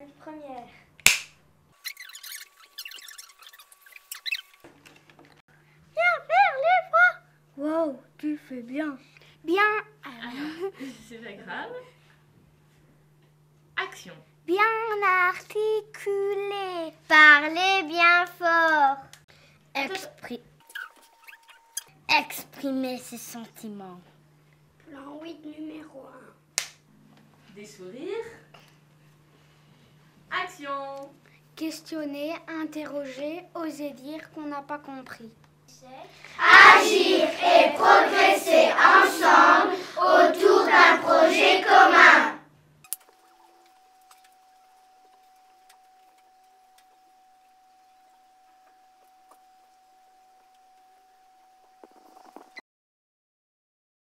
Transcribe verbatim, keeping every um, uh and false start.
Première. Viens faire les voix. Wow, tu fais bien. Bien. Alors, c'est pas grave. Action. Bien articulé. Parlez bien fort. Expri- Exprimer ses sentiments. Plan huit numéro un. Des sourires. Action. Questionner, interroger, oser dire qu'on n'a pas compris. Agir.